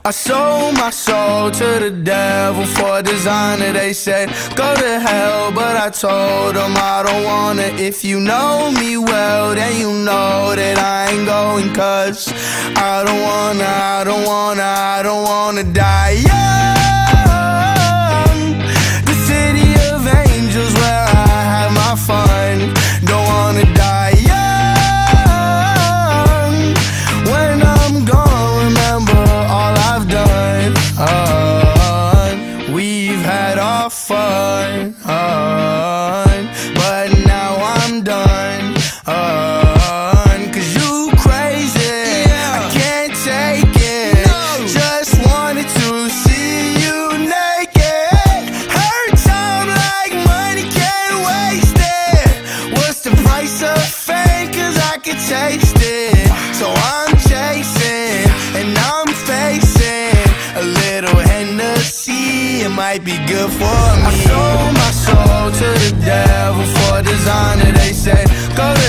I sold my soul to the devil for a designer. They said go to hell, but I told them I don't wanna. If you know me well, then you know that I ain't going. Cause I don't wanna die young. The city of angels where I have my fun. Don't wanna die young. When I'm gone, remember all I've done. We've had our fun, but now I'm done. Cause you crazy, I can't take it. Just wanted to see you naked. Hurt time like money, can't waste it. What's the price of fame? Cause I can taste it. So I'm chasing and I'm facing a little Hennessy. It might be good for me. I sold my soul to the devil for a designer. They say go to